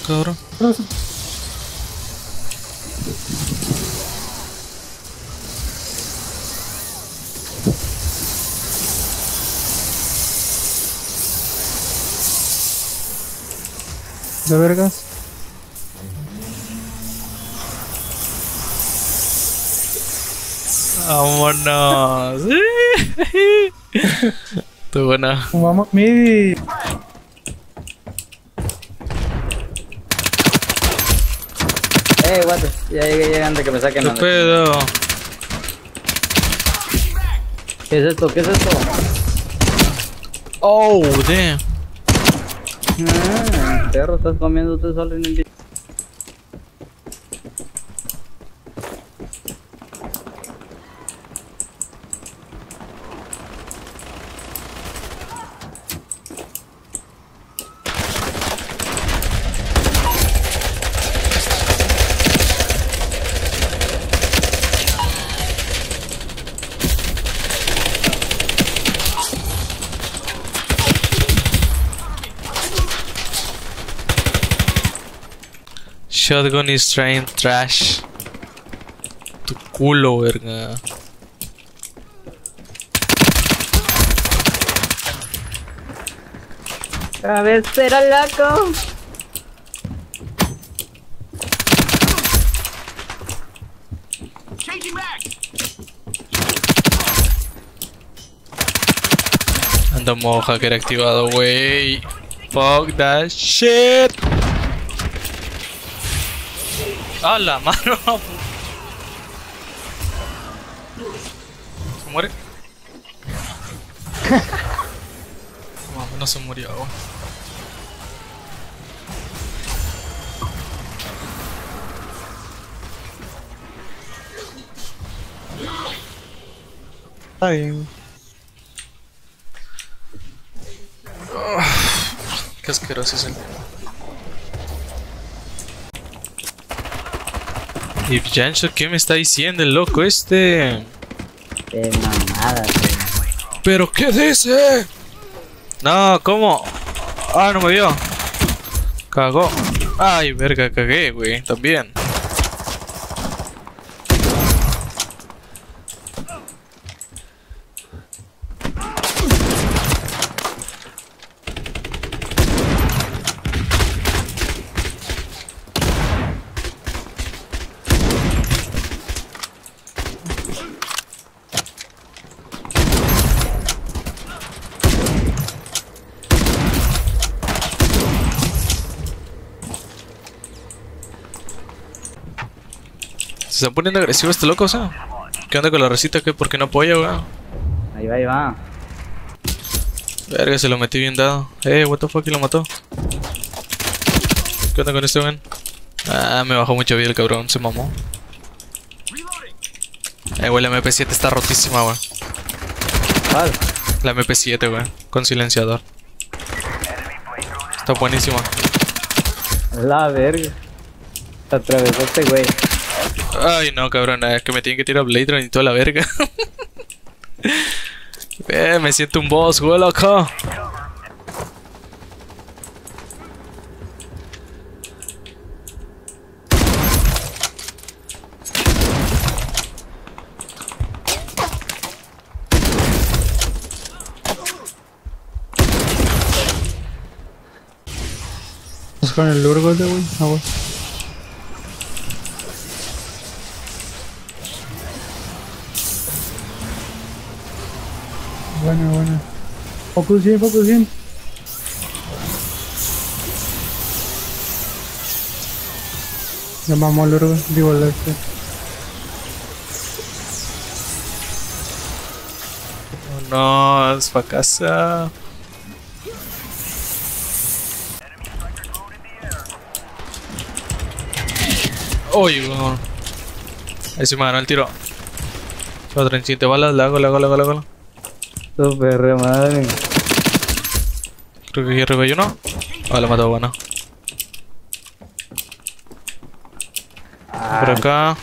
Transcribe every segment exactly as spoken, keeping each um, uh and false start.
cabrón. ¿De vergas? Vámonos. Tú buena. Vamos, midi. Eh, what the... Ya llegué llegando que me saquen. ¿Qué pedo? ¿Qué es esto? ¿Qué es esto? Oh, damn. Ah, perro, estás comiéndote solo en el día. Shotgun is trying trash. Tu culo, verga. Cabecera, loco. Anda modo hacker activado, wey. Fuck that shit. ¡Ah, la mano! ¿Se muere? No, no se murió. Está bien. Oh, qué asqueroso es el... Y Jancho, ¿qué me está diciendo el loco este? Qué mamada, tío. ¿Pero qué dice? No, ¿cómo? Ah, no me vio. Cagó. Ay, verga, cagué, güey, también. Se está poniendo agresivo este loco, o sea. ¿Qué onda con la recita? ¿Qué? ¿Por qué no apoya, weón? Ahí va, ahí va. Verga, se lo metí bien dado. Eh, what the fuck, ¿quién lo mató? ¿Qué onda con este weón? Ah, me bajó mucho bien el cabrón, se mamó. Eh, güey, la M P siete está rotísima, weón. ¿Cuál? La M P siete, weón, con silenciador. Está buenísima. La verga. Se atravesó este güey. Ay, no, cabrón, es que me tienen que tirar Blade Runner y toda la verga. Eh, me siento un boss, güey, loco. Vamos con el Lurgo de güey. Agua. Buena, buena. Focus bien, focus bien. Llamamos al Lurgo. Digo al este. Oh, no, es pa' casa. Uy, weón. Ahí se me ganó el tiro. Otro treinta y siete balas, le hago, le hago, le hago, le hago. Super re madre. Creo que aquí arriba hay uno. Ah, lo mató, bueno. Ah, Por acá.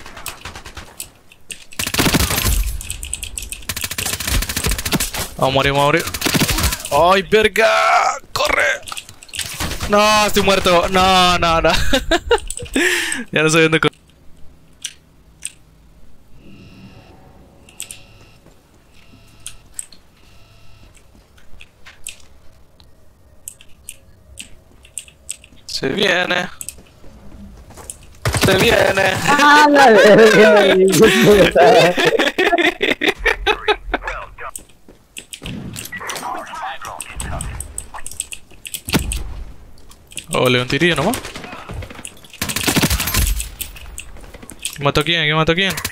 Vamos a morir, vamos a morir. ¡Ay, verga! ¡Corre! No, estoy muerto. No, no, no. Ya no estoy viendo. Se viene. Se viene. ¡Ah, la verga! hijo de puta! Oh, le un tirillo nomás. ¿Quién mató a quién? ¿Quién mató a quién?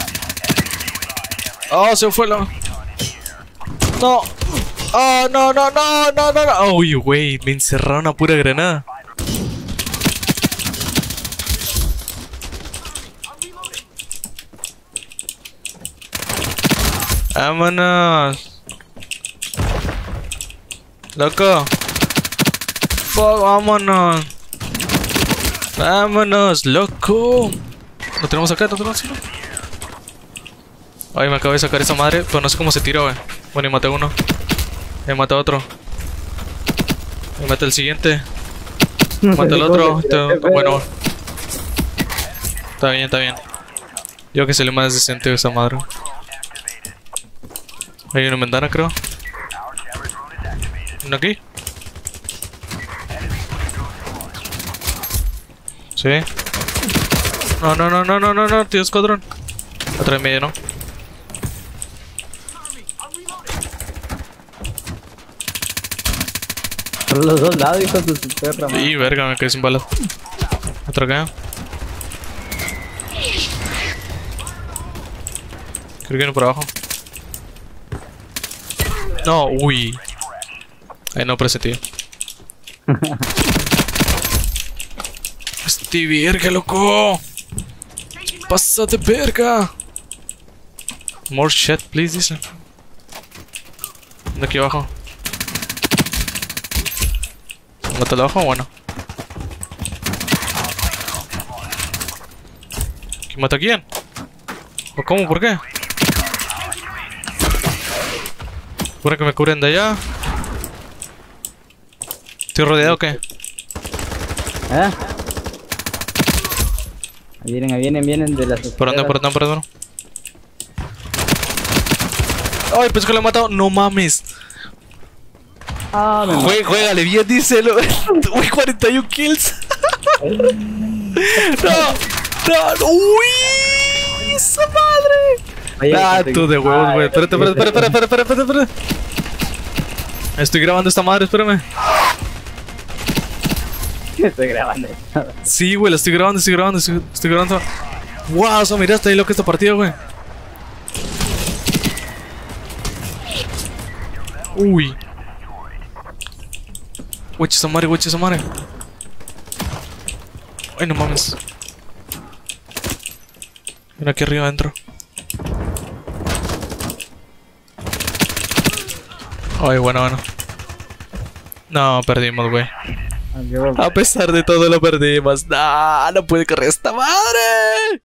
Oh, se fue la... No. Oh, no, no, no, no, no, no. Uy, güey, me encerraron a pura granada. Vámonos. Loco. Fuck, vámonos. Vámonos, loco. Lo tenemos acá, lo tenemos acá. Ay, me acabo de sacar esa madre, pero no sé cómo se tira, wey. Bueno, y maté a uno. Me maté a otro. Me maté el siguiente. Maté al otro. Este- bueno. Está bien, está bien. Yo que se le más decente a esa madre. Hay una ventana, creo. ¿Uno aquí? Sí. No, no, no, no, no, no, no, tío escuadrón. Otra en medio, ¿no? Por los dos lados, hijos de su perra, man. Y verga, me quedé sin balas. Otra acá. Creo que viene por abajo. No, uy. Ay, no presentí. Este verga, loco. Pásate, verga. More shit, please, dice. De aquí abajo. ¿Mata abajo o bueno? ¿Quién mata a quién? ¿O cómo? ¿Por qué? ¿Por que me cubren de allá? ¿Estoy rodeado o qué? ¿Eh? Ahí vienen, ahí vienen, vienen de las... ¿Por dónde? ¿Por dónde? ¿Por dónde? ¡Ay, pensé que lo he matado! ¡No mames! Ah, me Jue, juégale bien, díselo. Uy, cuarenta y uno kills. No, no, no. Uy, esa madre. Oye, Ah, conseguí- tú de huevos, güey. Ah, Espérate, espérate, espérate, espérate, espérate, espérate, espérate. Estoy grabando esta madre, espérame. Estoy grabando. Sí, güey, la estoy grabando, estoy grabando, estoy, estoy grabando. Wow, eso, mira, está ahí loca esta partida, güey. Uy. Güey, esa madre, güey, esa madre. Ay, no mames. Mira aquí arriba adentro. Ay, bueno, bueno. No, perdimos, güey. Adiós. A pesar de todo lo perdimos. No, no puede correr esta madre.